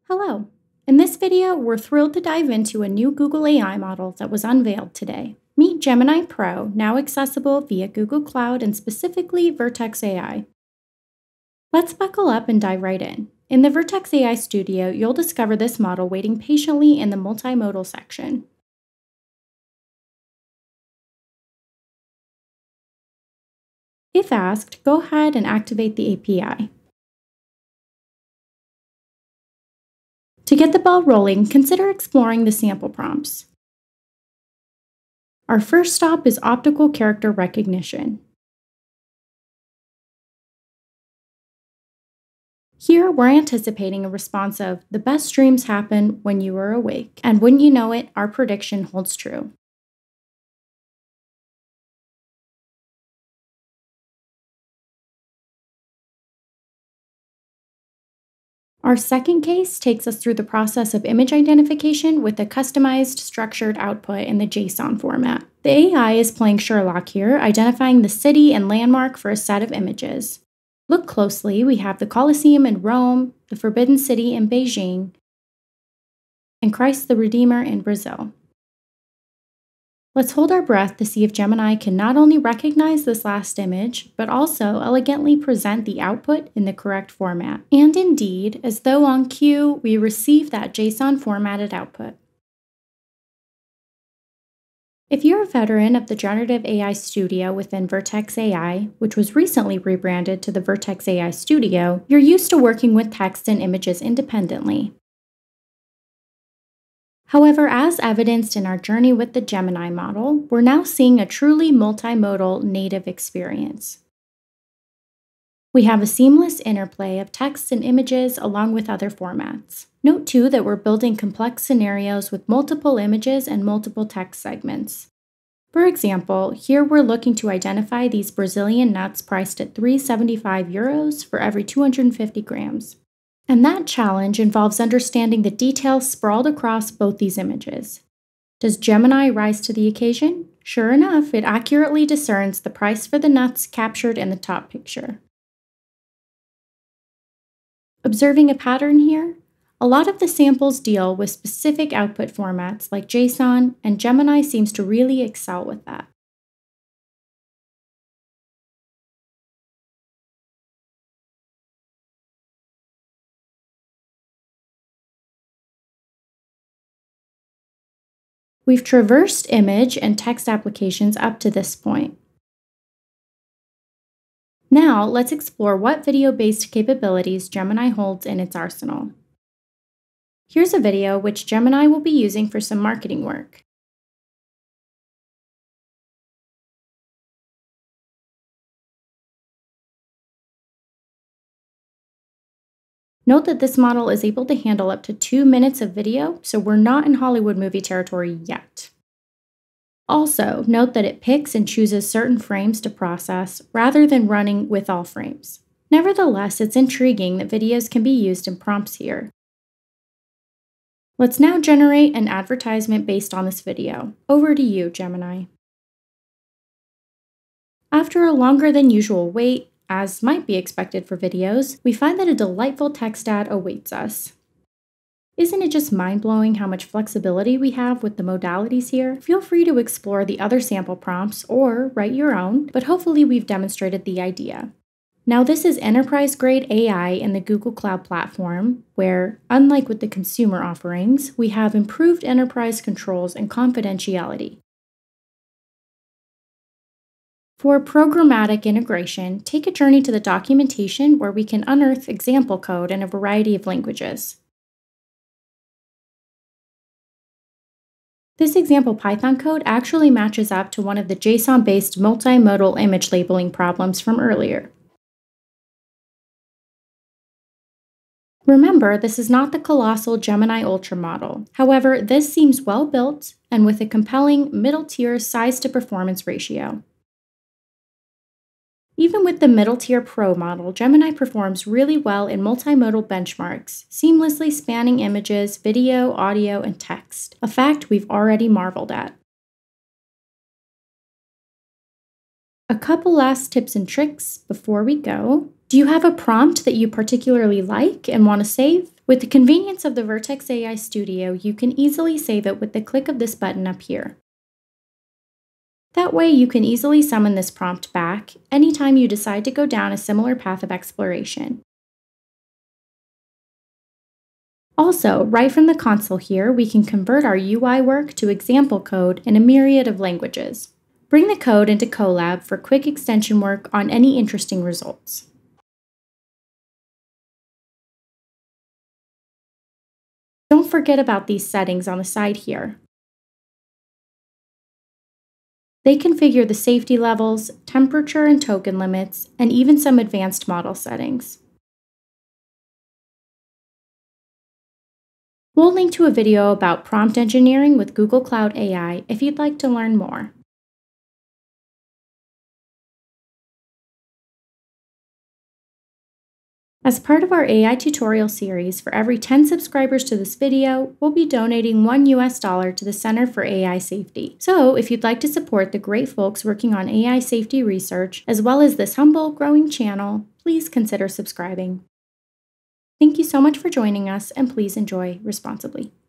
Hello! In this video, we're thrilled to dive into a new Google AI model that was unveiled today. Meet Gemini Pro, now accessible via Google Cloud and specifically Vertex AI. Let's buckle up and dive right in. In the Vertex AI Studio, you'll discover this model waiting patiently in the multimodal section. If asked, go ahead and activate the API. To get the ball rolling, consider exploring the sample prompts. Our first stop is optical character recognition. Here, we're anticipating a response of, the best dreams happen when you are awake. And wouldn't you know it, our prediction holds true. Our second case takes us through the process of image identification with a customized structured output in the JSON format. The AI is playing Sherlock here, identifying the city and landmark for a set of images. Look closely, we have the Colosseum in Rome, the Forbidden City in Beijing, and Christ the Redeemer in Brazil. Let's hold our breath to see if Gemini can not only recognize this last image, but also elegantly present the output in the correct format. And indeed, as though on cue, we receive that JSON formatted output. If you're a veteran of the Generative AI Studio within Vertex AI, which was recently rebranded to the Vertex AI Studio, you're used to working with text and images independently. However, as evidenced in our journey with the Gemini model, we're now seeing a truly multimodal native experience. We have a seamless interplay of text and images along with other formats. Note too that we're building complex scenarios with multiple images and multiple text segments. For example, here we're looking to identify these Brazilian nuts priced at €375 for every 250 grams. And that challenge involves understanding the details sprawled across both these images. Does Gemini rise to the occasion? Sure enough, it accurately discerns the price for the nuts captured in the top picture. Observing a pattern here? A lot of the samples deal with specific output formats like JSON, and Gemini seems to really excel with that. We've traversed image and text applications up to this point. Now, let's explore what video-based capabilities Gemini holds in its arsenal. Here's a video which Gemini will be using for some marketing work. Note that this model is able to handle up to 2 minutes of video, so we're not in Hollywood movie territory yet. Also, note that it picks and chooses certain frames to process rather than running with all frames. Nevertheless, it's intriguing that videos can be used in prompts here. Let's now generate an advertisement based on this video. Over to you, Gemini. After a longer than usual wait, as might be expected for videos, we find that a delightful text ad awaits us. Isn't it just mind-blowing how much flexibility we have with the modalities here? Feel free to explore the other sample prompts or write your own, but hopefully we've demonstrated the idea. Now this is enterprise-grade AI in the Google Cloud platform, where, unlike with the consumer offerings, we have improved enterprise controls and confidentiality. For programmatic integration, take a journey to the documentation where we can unearth example code in a variety of languages. This example Python code actually matches up to one of the JSON-based multimodal image labeling problems from earlier. Remember, this is not the colossal Gemini Ultra model. However, this seems well built and with a compelling middle-tier size-to-performance ratio. Even with the middle-tier Pro model, Gemini performs really well in multimodal benchmarks, seamlessly spanning images, video, audio, and text, a fact we've already marveled at. A couple last tips and tricks before we go. Do you have a prompt that you particularly like and want to save? With the convenience of the Vertex AI Studio, you can easily save it with the click of this button up here. That way, you can easily summon this prompt back anytime you decide to go down a similar path of exploration. Also, right from the console here, we can convert our UI work to example code in a myriad of languages. Bring the code into Colab for quick extension work on any interesting results. Don't forget about these settings on the side here. They configure the safety levels, temperature and token limits, and even some advanced model settings. We'll link to a video about prompt engineering with Google Cloud AI if you'd like to learn more. As part of our AI tutorial series, for every 10 subscribers to this video, we'll be donating $1 to the Center for AI Safety. So if you'd like to support the great folks working on AI safety research, as well as this humble, growing channel, please consider subscribing. Thank you so much for joining us, and please enjoy responsibly.